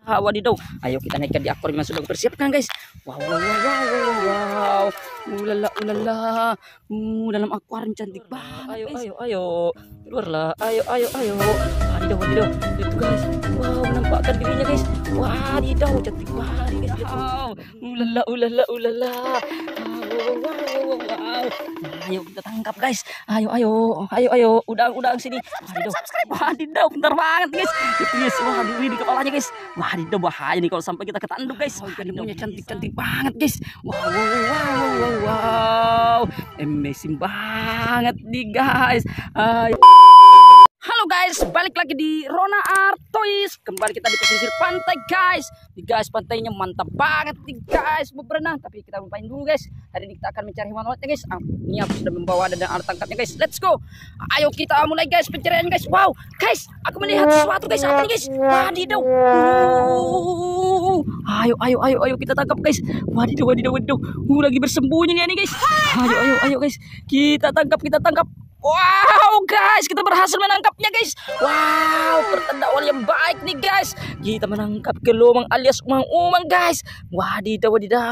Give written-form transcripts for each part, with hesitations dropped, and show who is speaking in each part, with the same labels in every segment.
Speaker 1: Wadidaw. Ayo kita naikkan di akuarium yang sudah dipersiapkan guys. Wow, wow, wow, wow, wow, wow. Ulala, ulala. Dalam akuarium cantik banget. Ayo. Keluarlah. Ayo. Wadidaw, wadidaw. Itu guys. Wow, menampakkan dirinya guys. Wadidaw, cantik banget guys. Wow. Ulala. Wow. Ayo kita tangkap guys. Ayo. Udang sini. Wadidaw, bentar banget guys. Itu guys. Waduh, ini di kepalanya guys. Wadidaw, bahaya nih kalau sampai kita ketanduk guys. Ikannya cantik banget guys. Wow. Amazing banget nih guys. Halo guys, balik lagi di Rona Art Toys. Kembali kita di pesisir pantai guys. Nih guys, pantainya mantap banget nih guys. Mau berenang, tapi kita lupain dulu guys. Hari ini kita akan mencari hewan lautnya guys. Ini aku sudah membawa dan alat tangkapnya guys. Let's go. Ayo kita mulai guys pencarian guys. Wow, guys, aku melihat sesuatu guys. Apa nih guys? Wadidaw. Ayo kita tangkap guys. Wadidaw. Lagi bersembunyi nih guys. Ayo guys. Kita tangkap. Wow guys, kita berhasil menangkapnya guys. Wow, pertanda awal yang baik nih guys. Kita menangkap kelomang alias umang-umang guys. Wadidaw.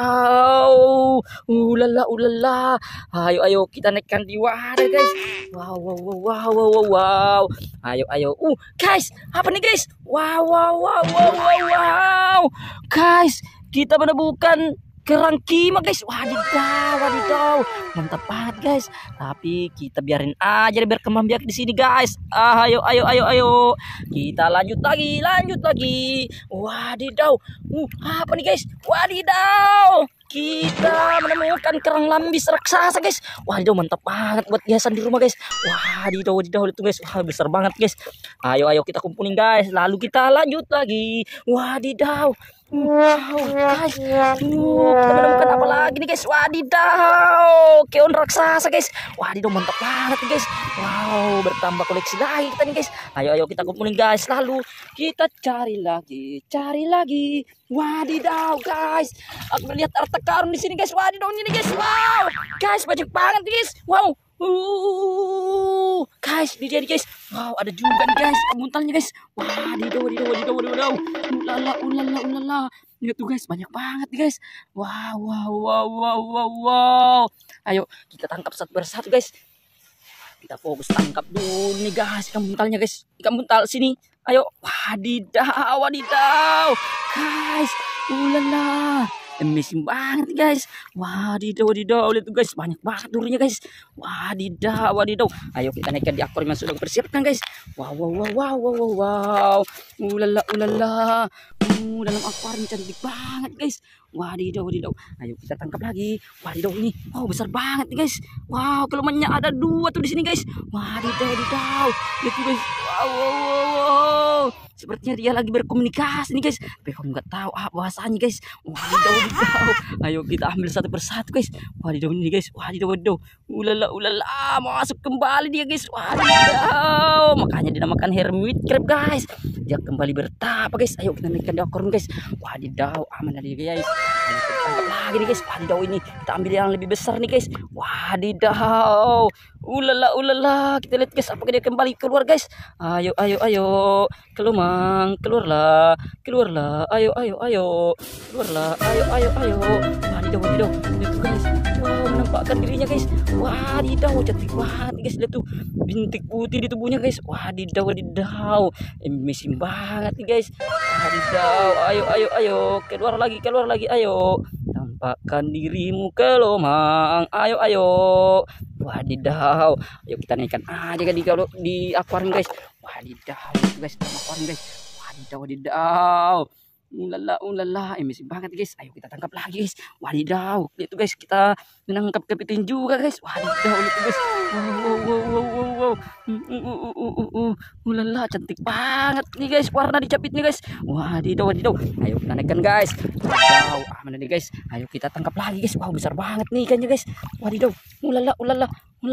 Speaker 1: Ulala. Ayo kita naikkan di wadah guys. Wow. Ayo. Guys, apa nih guys? Wow. Guys, kita menemukan kerang kima guys. Wadidaw. Mantap banget guys. Tapi kita biarin aja biar kembang biak di sini guys. Ayo. Kita lanjut lagi. Wadidaw. Apa nih guys? Wadidaw. Kita menemukan kerang lambis raksasa guys. Wadidaw, mantap banget buat hiasan di rumah guys. Wadidaw itu guys. Wah, besar banget guys. Ayo kita kumpulin guys. Lalu kita lanjut lagi. Wadidaw. Wow guys. Kita menemukan apa lagi nih guys? Wadidaw, keon raksasa guys. Wadidaw, mantap banget nih guys. Wow, bertambah koleksi lagi kita nih guys. Ayo kita kumpulin guys. Lalu kita cari lagi. Wadidaw guys, aku melihat harta karun di sini guys. Wadidaw ini guys. Wow guys, banyak banget guys. Wow. Guys, di jadi guys. Wow, ada juga nih guys buntalnya guys. Wadidaw. Ulala. Lihat tuh guys, banyak banget nih guys. Wow. Ayo kita tangkap satu persatu guys. Kita fokus tangkap dulu nih guys ikan buntalnya guys. Ikan buntal sini. Ayo. Wadidaw. Guys, ulala. Amazing banget guys. Wadidaw. Lihat tuh guys, banyak banget durinya guys. Wadidaw. Ayo kita naikkan di akuarium yang sudah dipersiapkan guys. Wow. Ulala. Dalam akuarium cantik banget guys. Wadidaw. Ayo kita tangkap lagi. Wadidaw ini. Wow, besar banget nih guys. Wow, kelomannya ada 2 tuh di sini guys. Wadidaw. Lihat tuh guys. Wow. Sepertinya dia lagi berkomunikasi nih guys. Tapi kamu nggak tahu bahasanya guys. Wadidaw. Ayo kita ambil satu persatu guys. Wadidaw ini guys. Wadidaw. Ulala. Masuk kembali dia guys. Wadidaw. Makanya dinamakan hermit crab guys. Dia kembali bertapa guys. Ayo kita naikkan di akuarium guys. Wadidaw, aman dia guys. Ayo kita tangkap lagi nih guys. Wadidaw ini. Kita ambil yang lebih besar nih guys. Wadidaw. Ulala. Kita lihat guys, apakah dia kembali keluar guys. Ayo. Kelomang, keluarlah. Ayo. Keluarlah. Ayo. Wadidaw. Lihat tuh guys. Wow, menampakkan dirinya guys. Wadidaw, cantik banget guys. Lihat tuh bintik putih di tubuhnya guys. Wadidaw. Amazing banget nih guys. Wadidaw. Ayo. Keluar lagi. Ayo. Tampakkan dirimu kelomang. Ayo. Wadidaw. Ayo kita naikkan aja di akuarium guys. Wadidaw guys, akuarium guys. Wadidaw. Ulala. Amazing banget guys. Ayo kita tangkap lagi guys. Wadidaw. Lihat tuh guys, kita menangkap kepiting juga guys. Wadidaw, lihat tuh guys. Wow. Ulala, cantik banget nih guys warna dicapit nih guys. Wadidaw. Ayo kita naikkan guys. Wadidaw, aman nih guys. Ayo kita tangkap lagi guys. Wow, besar banget nih ikannya guys. Wadidaw. Ulala.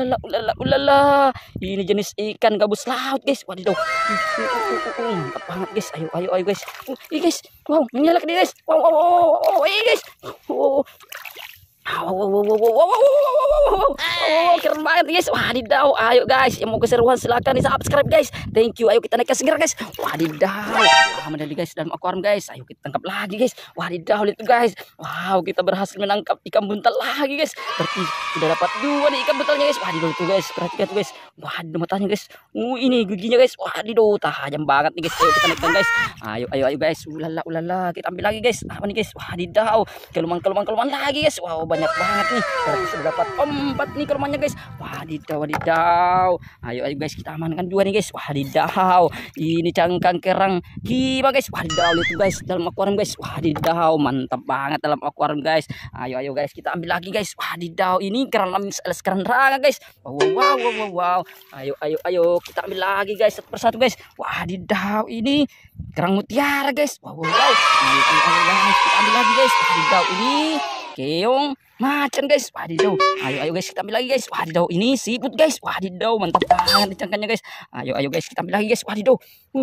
Speaker 1: Ini jenis ikan gabus laut guys. Wadidaw. Mantap banget guys. Ayo guys. Guys. Wow, menyalak nih guys. Wow. Guys. Wow, keren banget guys. Wadidaw, ayo guys yang mau keseruan silakan di subscribe guys. Thank you. Ayo kita naik ke segera guys. Wadidaw, medali guys dalam akuarium guys. Ayo kita tangkap lagi guys. Wadidaw, lihat guys. Wow, kita berhasil menangkap ikan buntal lagi guys. Berarti sudah dapat 2 nih ikan buntalnya guys. Wadidaw itu guys, perhatikan tuh guys. Waduh, matanya guys. Ini giginya guys. Wadidaw, tajam banget nih guys. Ayo kita naikkan guys. Ayo guys. Ulala, kita ambil lagi guys. Apa nih guys? Wadidaw, keluman lagi guys. Wow, banyak banget nih. Berarti sudah dapat 4 nih kelumannya guys. Wadidaw. Ayo guys, kita amankan 2 nih guys. Wadidaw, ini cangkang kerang gimana guys. Wadidaw, itu guys dalam akuarium guys. Wadidaw, mantap banget dalam akuarium guys. Ayo guys, kita ambil lagi guys. Wadidaw, ini kerang lamis alias kerang raga guys. Wow. Ayo kita ambil lagi guys satu persatu guys. Wadidaw, ini kerang mutiara guys. Wow. Ayo guys, kita ambil lagi guys. Wadidaw, ini keong macan guys. Wadidaw. Ayo guys, kita ambil lagi guys. Wadidaw, ini siput guys. Wadidaw, mantap banget cangkangnya guys. Ayo guys, kita ambil lagi guys. Wadidaw.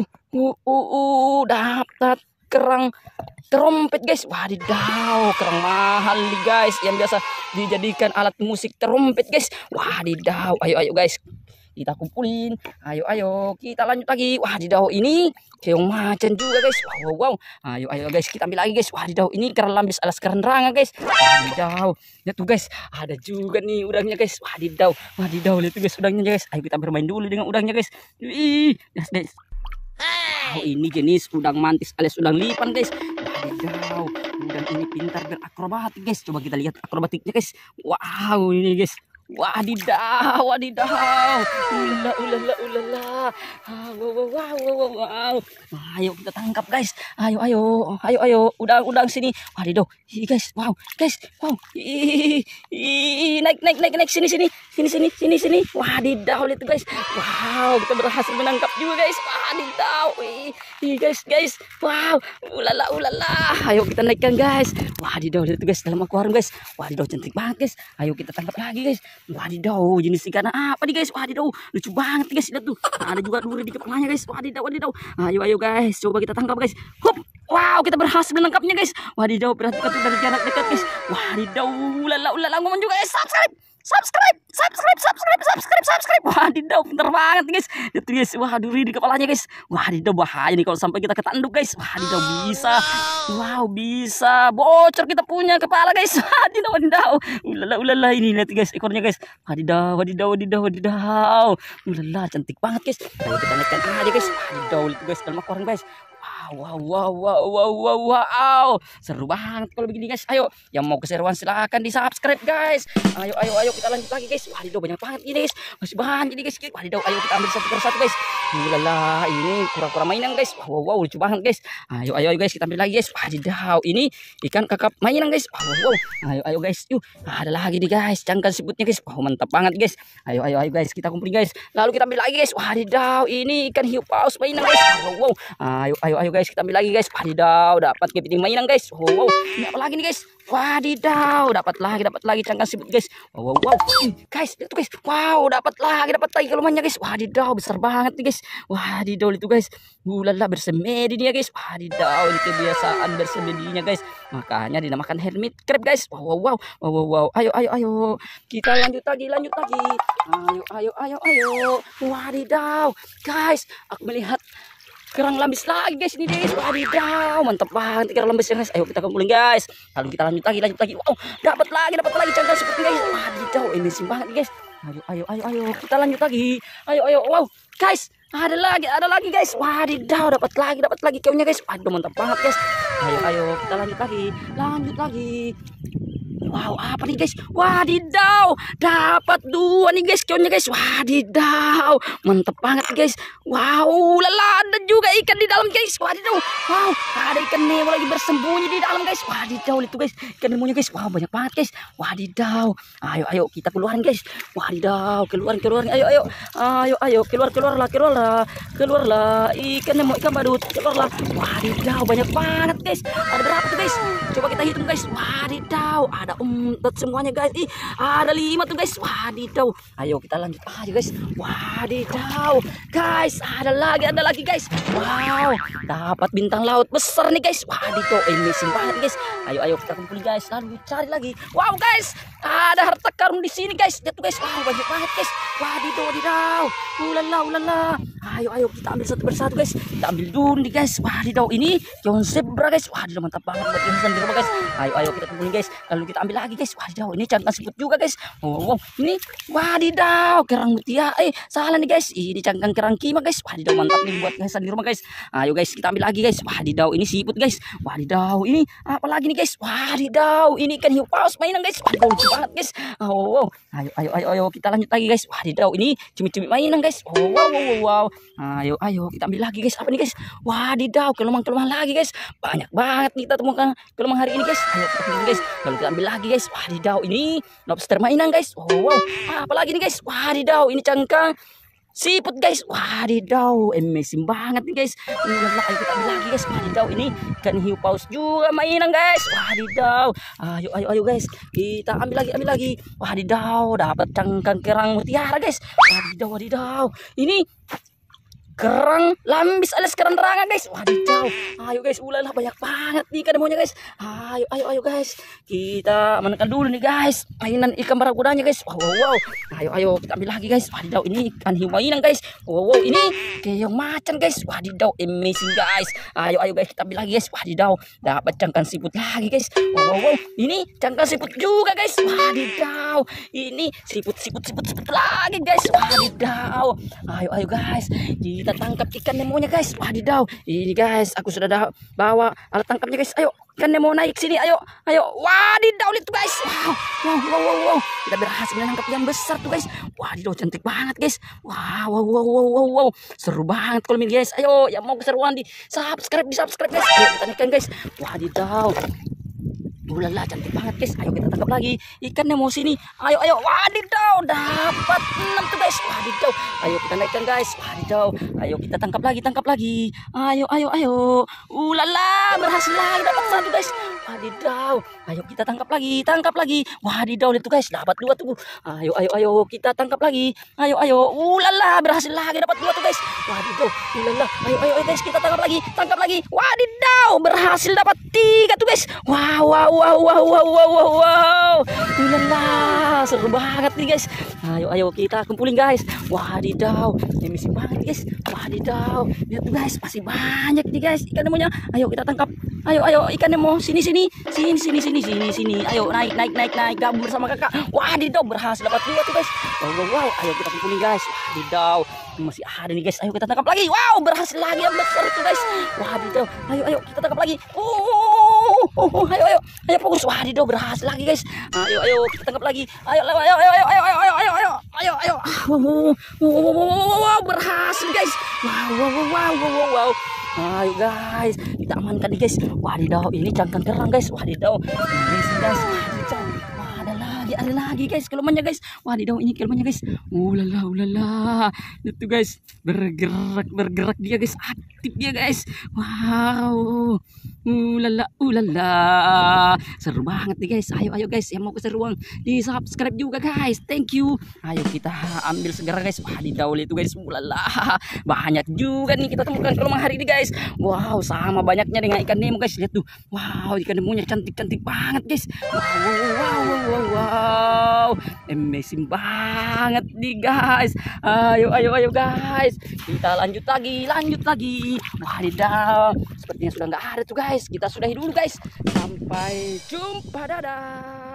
Speaker 1: Dapat kerang terompet guys. Wadidaw, kerang mahal nih guys yang biasa dijadikan alat musik terompet guys. Wadidaw. Ayo guys, kita kumpulin. Ayo kita lanjut lagi. Wadidaw, ini keong macan juga guys. Wow. Ayo guys, kita ambil lagi guys. Wadidaw, ini kerang lambis alas kerang ranga guys. Wadidaw, lihat tuh guys, ada juga nih udangnya guys. Wadidaw, lihat tuh guys udangnya guys. Ayo kita bermain dulu dengan udangnya guys. Guys. Wow, ini jenis udang mantis alias udang lipan guys. Wadidaw, udang ini pintar berakrobatik guys. Coba kita lihat akrobatiknya guys. Wow, ini guys. Wadidaw. Ulala. Wow. Ayo kita tangkap guys. Ayo. Udang sini. Wadidaw. Guys. Wow. Naik sini. Wadidaw, lihat guys. Wow, kita berhasil menangkap juga guys. Wadidaw. Guys. Wow. Ulala. Ayo kita naikkan guys. Wadidaw, lihat guys dalam akuarium guys. Wadidaw, cantik banget guys. Ayo kita tangkap lagi guys. Wadidaw, jenis ikan apa nih guys? Wadidaw, lucu banget guys. Lihat tuh, ada juga duri di kepalanya guys. Wadidaw. Ayo guys, coba kita tangkap guys. Hup. Wow, kita berhasil menangkapnya guys. Wadidaw, perhatikan tuh dari jarak dekat guys. Wadidaw, ulala, ngomong juga guys. Subscribe. Wadidaw, pintar banget guys. Lihat tuh guys, wah, duri di kepalanya guys. Wadidaw, bahaya nih kalau sampai kita ketanduk guys. Wadidaw, bisa. Wow, bisa bocor kita punya kepala guys. Wadidaw. Ulala, ini lihat guys ekornya guys. Wadidaw. Ulala, cantik banget guys. Ayo kita naikkan aja guys. Wadidaw, lihat guys dalam akuarium guys. Wow, seru banget kalau begini guys. Ayo, yang mau keseruan silahkan di subscribe guys. Ayo kita lanjut lagi guys. Wadidaw, banyak banget ini guys. Masih banyak ini guys. Wadidaw, ayo kita ambil satu persatu guys. Ulala, ini kura-kura mainan guys. Wow, lucu banget guys. Ayo guys, kita ambil lagi guys. Wadidaw, ini ikan kakap mainan guys. Wow. Ayo guys. Yuk, ada lagi nih guys. Cangkang siputnya guys. Wow, mantap banget guys. Ayo guys, kita kumpulin guys. Lalu kita ambil lagi guys. Wadidaw, ini ikan hiu paus mainan guys. Wow. Ayo guys, kita ambil lagi guys. Wadidaw, dapat kepiting mainan guys. Wow. Ini apa lagi nih guys? Wadidaw, dapat lagi cangkang siput guys. Wow. Guys, lihat tuh guys. Wow, dapat lagi kelumannya guys. Wadidaw, besar banget nih guys. Wadidaw, itu guys. Ulala, bersemedi dia guys. Wadidaw, ini kebiasaan bersemedinya guys. Makanya dinamakan hermit crab guys. Wow. Ayo. Kita lanjut lagi. Ayo. Wadidaw. Guys, aku melihat kerang lambis lagi guys ini guys. Wadidaw, mantap banget kerang lambisnya guys. Ayo kita kumpulin guys. Lalu kita lanjut lagi. Wow, dapat lagi cangkang siput guys. Wadidaw, amazing banget nih guys. Ayo kita lanjut lagi. Ayo. Wow, guys, ada lagi guys. Wadidaw, dapat lagi keongnya guys. Waduh, mantap banget guys. Ayo kita lanjut lagi. Wow, apa nih guys? Wadidaw, dapat 2 nih guys keongnya guys. Wadidaw, mantep banget guys. Wow, ada juga ikan di dalam guys. Wadidaw, wow, ada ikan nemo lagi bersembunyi di dalam guys. Wadidaw, itu guys ikan nemonya guys. Wow, banyak banget guys. Wadidaw, ayo kita keluarin guys. Wadidaw, keluarin. Ayo keluarlah. Ikan nemo, ikan badut, keluarlah. Wadidaw, banyak banget guys. Ada berapa tuh guys? Coba kita hitung guys. Wadidaw, ada keempat semuanya guys. Ih, ada 5 tuh guys. Wadidaw. Ayo kita lanjut aja guys. Wadidaw. Guys, ada lagi guys. Wow, dapat bintang laut besar nih guys. Wadidaw, amazing banget guys. Ayo kita kumpulin guys. Lalu cari lagi. Wow guys, ada harta karun di sini guys. Lihat tuh guys. Wow, banyak banget guys. Wadidaw. Ulala. Ayo kita ambil satu persatu guys. Kita ambil dulu nih guys. Wadidaw, ini John zebra guys. Wadidaw, mantap banget buat hiasan di rumah guys. Ayo kita kumpulin guys. Lalu kita ambil lagi guys. Wadidaw, ini cangkang siput juga guys. Wow, ini wadidaw, kerang mutiara. Salah nih guys. Ini cangkang kerang kima guys. Wadidaw, mantap nih buat hiasan di rumah guys. Ayo guys, kita ambil lagi guys. Wadidaw, ini siput guys. Wadidaw, ini apa lagi nih guys? Wadidaw, ini ikan hiu paus mainan guys. Wadidaw, lucu banget guys. Wow. Ayo kita lanjut lagi guys. Wadidaw, ini cumi-cumi mainan guys. Wow. Ayo kita ambil lagi guys. Apa nih guys? Wadidaw, kelomang lagi guys. Banyak banget kita temukan kelomang hari ini guys. Ayo kita ambil guys. Lalu kita ambil lagi guys. Wadidaw, ini lobster mainan guys. Wow. Apa lagi nih guys? Wadidaw, ini cangkang siput guys. Wadidaw, amazing banget nih guys. Ayo kita ambil lagi guys. Wadidaw, ini ikan hiu paus juga mainan guys. Wadidaw. Ayo guys. Kita ambil lagi. Wadidaw, dapat cangkang kerang mutiara guys. Wadidaw. Ini kerang lambis alias kerang rangan guys. Wadidaw. Ayo guys, ulala banyak banget nih ikan demonya guys. Ayo guys. Kita menekan dulu nih guys. Mainan ikan barakudanya guys. Wow. Ayo kita ambil lagi guys. Wadidaw, ini ikan hiu mainan guys. Wow, ini keong macan guys. Wadidaw, amazing guys. Ayo guys, kita ambil lagi guys. Wadidaw, dapat cangkang siput lagi guys. Wow. Ini cangkang siput juga guys. Wadidaw. Ini siput lagi guys. Wadidaw. Ayo guys. Kita tangkap ikan nemonya guys. Wadidaw, ini guys, aku sudah bawa alat tangkapnya guys. Ayo, ikan nemo naik sini. Ayo. Wadidaw, lihat tuh guys. Wow. Kita berhasil menangkap yang besar tuh guys. Wadidaw, cantik banget guys. Wow. Seru banget kalau ini guys. Ayo, yang mau keseruan di subscribe guys. Ayo kita naikkan guys. Wadidaw. Ulala, cantik banget guys. Ayo kita tangkap lagi ikan nemo sini. Ayo. Wadidaw, dapat 6 tuh guys. Wadidaw. Ayo kita naikkan guys. Wadidaw. Ayo kita tangkap lagi. Ayo. Ulala, berhasil lagi dapat 1 guys. Wadidaw. Ayo kita tangkap lagi. Wadidaw, lihat tuh guys, dapat 2 tuh. Ayo kita tangkap lagi. Ayo. Ulala, berhasil lagi dapat 2 tuh guys. Wadidaw. Ulala. Ayo guys, kita tangkap lagi. Wadidaw, berhasil dapat 3 tuh guys. Wow. Ulala, seru banget nih guys. Ayo kita kumpulin guys. Wadidaw, amazing banget guys. Wadidaw, lihat tuh guys, masih banyak nih guys ikan nemonya. Ayo kita tangkap. Ayo ikan nemo sini. Ayo naik gabung bersama kakak. Wadidaw, berhasil dapat 2 tuh guys. Wow. Ayo kita kumpulin guys. Wadidaw, masih ada nih guys. Ayo kita tangkap lagi. Wow, berhasil lagi yang besar itu guys. Wadidaw. Ayo kita tangkap lagi. Ayo fokus. Wadidaw, berhasil lagi guys. Ayo kita tangkap lagi. Ayo. Wow, berhasil guys. Wow. Ayo guys, kita amankan nih guys. Wadidaw, ini cangkang kerang guys. Wadidaw, guys. Ada lagi guys kelomanya guys. Wadidaw, ini kelomanya guys. Ulala. Itu guys, bergerak dia guys, aktif dia guys. Wow. Ulala. Seru banget nih guys. Ayo guys, yang mau keseruan di subscribe juga guys. Thank you. Ayo kita ambil segera guys. Wadidaw, itu guys. Ulala. Banyak juga nih kita temukan kelomang hari ini guys. Wow, sama banyaknya dengan ikan nemo guys. Lihat tuh. Wow, ikan nemonya cantik banget guys. Wow, amazing banget nih guys. Ayo guys, kita lanjut lagi. Wadidaw, sepertinya sudah nggak ada tuh guys. Kita sudahi dulu guys. Sampai jumpa, dadah.